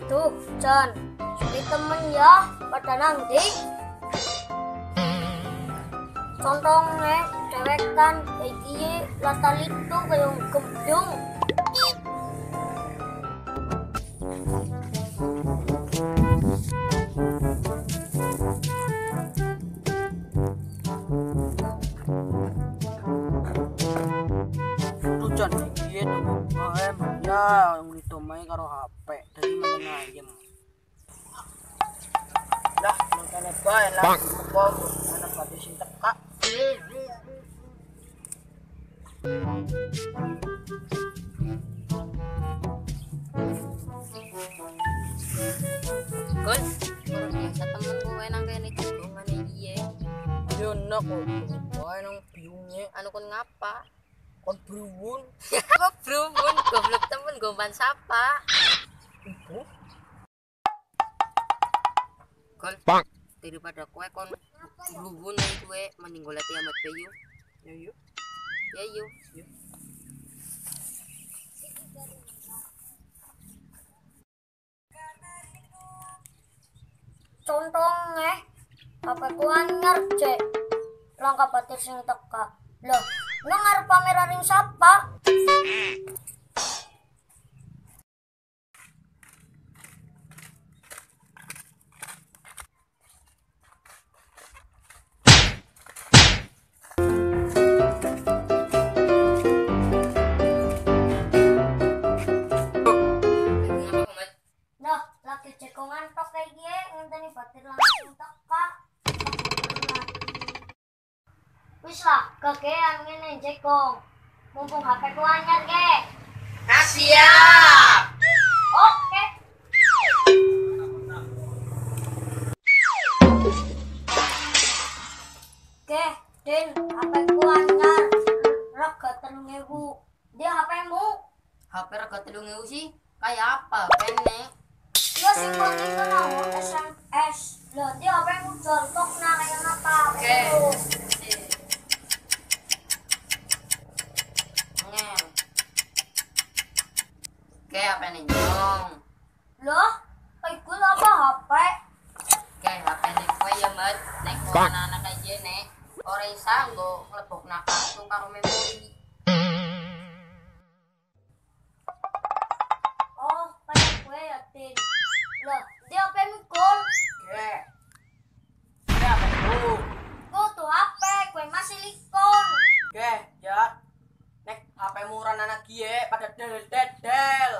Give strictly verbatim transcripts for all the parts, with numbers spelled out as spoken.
Duh, Jan, sulit temen ya, pada nanti. Contohnya, cewek kan kayak gini, latar itu kayak gemblung. Jan iki tuku bae ya ditomai karo H P dadi meneng ayem. Lah, mangkane bae lah apa ana pati sing teka. Gon, orang biasa temen gue nang kene cegongan iki. Yo nak kok bae nang biunge Anu kon ngapa? kon bruwun. Kok brumun goblok temen gomban sapa? Ibu Gon, daripada kowe kon brumun kowe mending golek Tiamat Bayu. ya yuk. Ya yuk. Contohnya, H P ku anyar, Cek. Langkah batir sing teka. Loh, lu ngarep pameran ring siapa? Nah, lagi cekongan tok kayak gini, ngenteni batir langsung teka. Wis lah, kakean ngene cekong. Mumpung H P ku anyar, ge. Ah, siap. Oke. Oke, Din, H P ku anyar. Rega telung ewu. Dia H P-mu. H P rega telung ewu sih. Kayak apa? Pene. Ya sing penting kan aku S M S. Lah, dia H P-mu jontok nah kayak apa? Oke. Ngel. Oke, apa nih nyong? Loh, kayak gue apa H P? Oke, H P nih kowe ya mat. Nek kowe anak aja nek. Ora isa nggo nglebokna kartu karo memori. Oh, kayak gue ya, Din. Lah, dia H P-mu gol. Oke. Ya, Bu. Gue tuh H P, gue masih likon. Oke, ya. Nek H P murah anak gie pada del-del.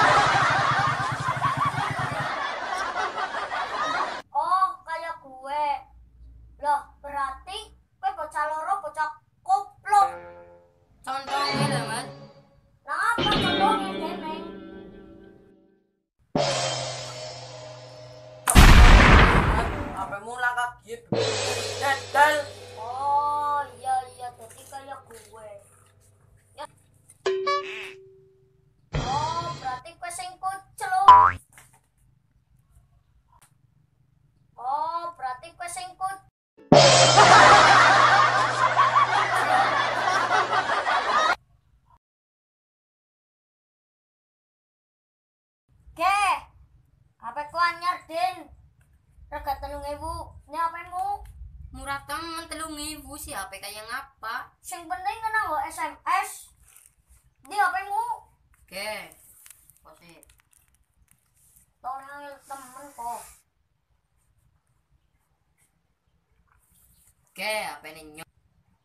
Oh, kayak gue. Loh, berarti gue bocah loro, bocah koplok. Contohnya lho, Mat. Nah, apa contohnya, Deneng? H P murah kak gie del-del. Oh, iya, iya. Jadi kayak gue. Ya. Oh, berarti gue sing kucluk. Oh, berarti gue sing kucluk. Oke, H P ku anyar, Din. Rega telung ewu. Ini H P-mu. Murah temen telung ewu sih H P kayak ngapa? Sing penting kena lo S M S. Di H P-mu. Oke. Posisi. Tolong temen kok. Oke, H P nih nyong.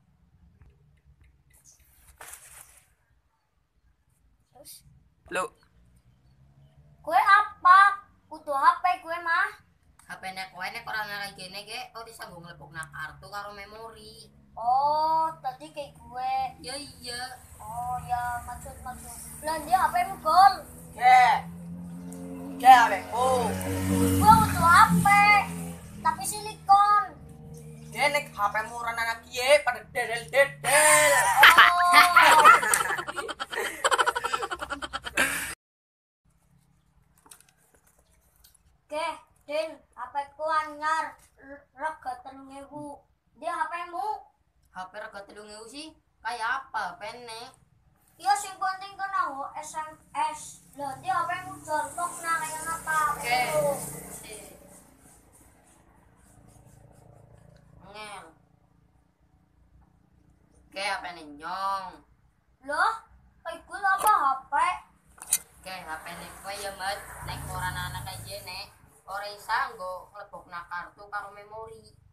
Terus, Lu gue apa? Kudu H P gue mah. H P nek kowe nek ora ngarep kene ge ora bisa nggo nglebokna kartu karo memori. Oh, tadi kayak gue. Ya iya. Oh ya, maksud maksud. Lah dia H P-mu gol. Oke. Oke, H P-ku. Gue butuh H P. Tapi silikon. Oke, nek H P murah anak gie pada del-del. Oh. Oke, Din, H P ku anyar. Rega telung ewu. Dia H P-mu. H P rega telung ewu sih kayak apa pene? Iya sing penting kan aku S M S. Lah di H P-mu jortok na kaya napa. Oke. Si. Ngel. Oke, H P ninyong. Loh, kay kul apa H P? Oke, H P ni kowe ya mat. Nek ora anak aja nek. Ora isa nggo nglebokna kartu karo memori.